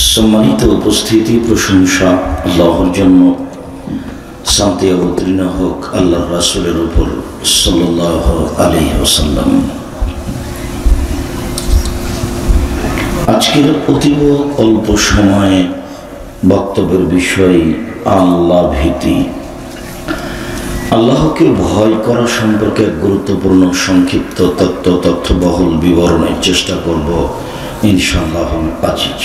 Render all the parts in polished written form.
সম্মানিত উপস্থিতি, প্রশংসা আল্লাহর জন্য, শান্তি অবতীর্ণ হোক আল্লাহর রাসূলের উপর সাল্লাল্লাহু আলাইহি ওয়াসাল্লাম। আজকের অতীব অল্প সময়ে বক্তব্যের বিষয় আল্লাহ ভীতি। আল্লাহকে ভয় করা সম্পর্কে গুরুত্বপূর্ণ সংক্ষিপ্ত তথ্যবহুল বিবরণের চেষ্টা করব ইনশাআল্লাহ আজিজ।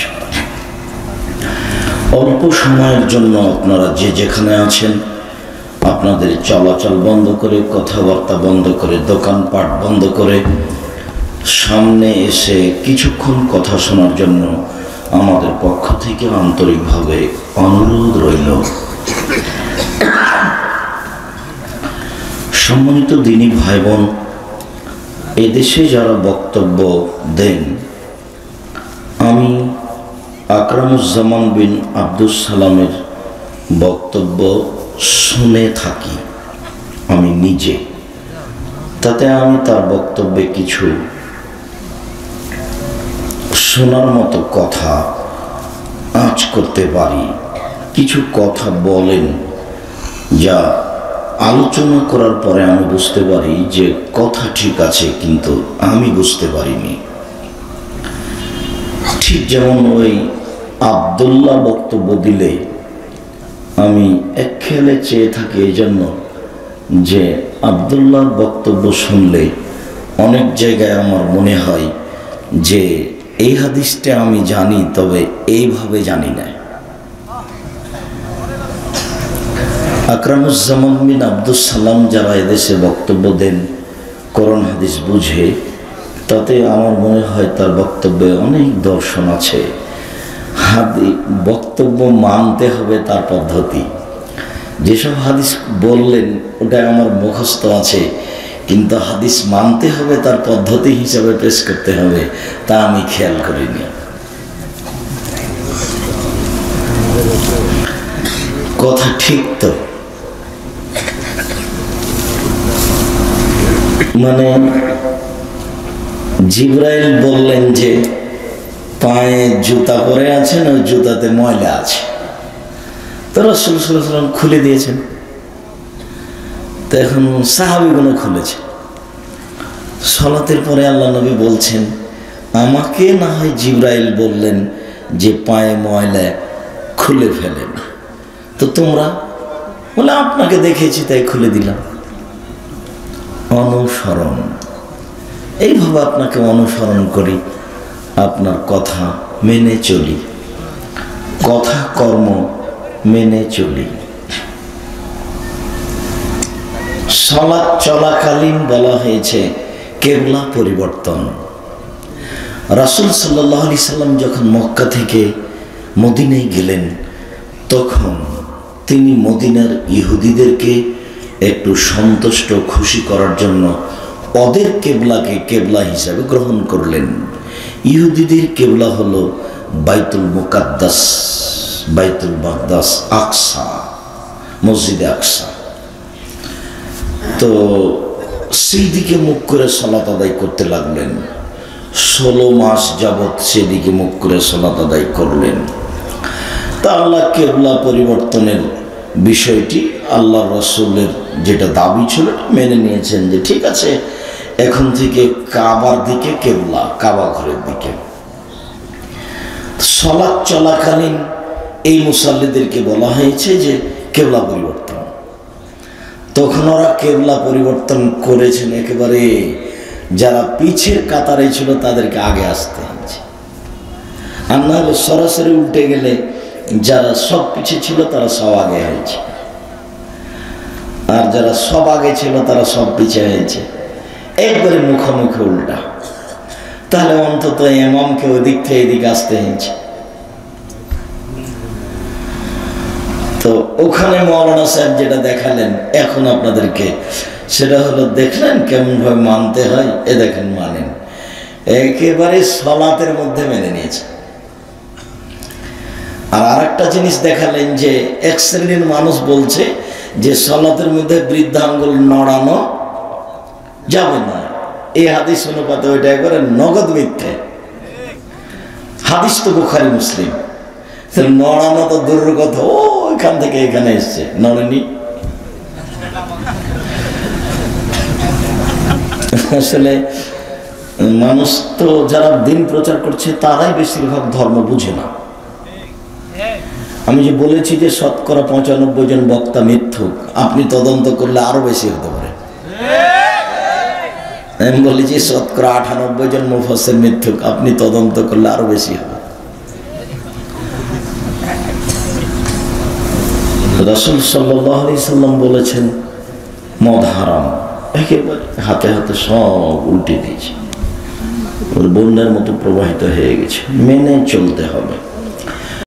অল্প সময়ের জন্য আপনারা যে যেখানে আছেন আপনাদের চলাচল বন্ধ করে, কথাবার্তা বন্ধ করে, দোকানপাট বন্ধ করে সামনে এসে কিছুক্ষণ কথা শোনার জন্য আমাদের পক্ষ থেকে আন্তরিকভাবে অনুরোধ রইল। সম্মানিত দিনী ভাই বোন, এদেশে যারা বক্তব্য দেন, আমি আকরামুজ্জামান বিন আব্দুস সালামের বক্তব্য শুনে থাকি আমি নিজে, তাতে আমি তার বক্তব্যে কিছু শোনার মতো কথা আঁচ করতে পারি। কিছু কথা বলেন যা আলোচনা করার পরে আমি বুঝতে পারি যে কথা ঠিক আছে, কিন্তু আমি বুঝতে পারিনি। ঠিক যেমন ওই আব্দুল্লাহ বক্তব্য দিলে আমি এক খেয়ালে চেয়ে থাকি এই জন্য যে আব্দুল্লাহর বক্তব্য শুনলে অনেক জায়গায় আমার মনে হয় যে এই হাদিসটা আমি জানি, তবে এইভাবে জানি না। আকরামুজ্জামান বিন আব্দুস সালাম যারা এদেশে বক্তব্য দেন কোরআন হাদিস বুঝে, তাতে আমার মনে হয় তার বক্তব্যে অনেক দর্শন আছে। বক্তব্য মানতে হবে তার পদ্ধতি। যেসব হাদিস বললেন ওটা আমার মুখস্থ আছে, কিন্তু হাদিস মানতে হবে তার পদ্ধতি হিসাবে পেশ করতে হবে, তা আমি খেয়াল করিনি। কথা ঠিক তো? মানে জিবরাইল বললেন যে পায়ে জুতা পরে আছেন, ওই জুতাতে ময়লা আছে, তো রাসূল সাল্লাল্লাহু আলাইহি ওয়াসাল্লাম খুলে দিয়েছেন। তো এখন সাহাবীগুলো খুলেছে। সালাতের পরে আল্লাহ নবী বলছেন, আমাকে না হয় জিবরাইল বললেন যে পায়ে ময়লা খুলে ফেলেন, তো তোমরা বলে আপনাকে দেখেছি তাই খুলে দিলাম। অনুসরণ, এইভাবে আপনাকে অনুসরণ করি, আপনার কথা মেনে চলি, কথা কর্ম মেনে চলি। সালাত চলাকালীন বলা হয়েছে কেবলা পরিবর্তন। রাসূল সাল্লাল্লাহু আলাইহি সাল্লাম যখন মক্কা থেকে মদিনায় গেলেন, তখন তিনি মদিনার ইহুদিদেরকে একটু সন্তুষ্ট খুশি করার জন্য ওদের কেবলাকে কেবলা হিসাবে গ্রহণ করলেন। ইহুদিদের কেবলা হলো বাইতুল মুকাদ্দাস, বাইতুল মাকদাস, আকসা, মসজিদে আকসা। তো সেই দিকে মুখ করে সালাত আদায় করতে লাগলেন। 16 মাস যাবৎ সেদিকে মুখ করে সালাত আদায় করলেন। তা আল্লাহ কেবলা পরিবর্তনের বিষয়টি আল্লাহ রাসূলের যেটা দাবি ছিল মেনে নিয়েছেন, যে ঠিক আছে এখন থেকে কাবার দিকে কেবলা, কাবা ঘরের দিকে। সালাত চলাকালীন এই মুসাল্লিদেরকে বলা হয়েছে যে কেবলা পরিবর্তন। তখন ওরা কেবলা পরিবর্তন করেছেন, একেবারে যারা পিছের কাতারে ছিল তাদেরকে আগে আসতে হয়েছে, আর না হলে সরাসরি উল্টে গেলে যারা সব পিছিয়ে ছিল তারা সব আগে হয়েছে, আর যারা সব আগে ছিল তারা সব পিছিয়ে হয়েছে, একবারে মুখোমুখি উল্টা। তাহলে অন্তত ইমামকে ওদিক থেকে এদিকে আসতে হয়েছে। তো ওখানে মাওলানা সাহেব যেটা দেখালেন এখন আপনাদেরকে, সেটা হলো দেখলেন কেমন ভাবে মানতে হয়। এ দেখেন মানেন, একেবারে সালাতের মধ্যে মেনে নিয়েছে। আর আরেকটা জিনিস দেখালেন যে এক শ্রেণীর মানুষ বলছে যে সালাতের মধ্যে বৃদ্ধাঙ্গুল নড়ানো যাবে না। এই হাদিস অনুপাতে ওইটা একবারে নগদ মিথ্যে। হাদিস তো বুখারী মুসলিম, নড়ানো তো দূরের কথা, ও এখান থেকে এখানে এসছে, নড়েনি। আসলে মানুষ তো যারা দিন প্রচার করছে তারাই বেশিরভাগ ধর্ম বুঝে না। আমি যে বলেছি যে শতকরা 95 জন বক্তা মিথ্যুক, আপনি তদন্ত করলে আরো বেশি হতে পারে। আমি বলেছি শতকরা 98 জন মুফাসসির মিথ্যুক, আপনি তদন্ত করলে আরো বেশি হবে। রাসূল সাল্লাল্লাহু আলাইহি সাল্লাম বলেছেন মদ হারাম, একেবারে হাতে হাতে সব উল্টে দিয়েছে, বন্যার মতো প্রবাহিত হয়ে গেছে, মেনে চলতে হবে।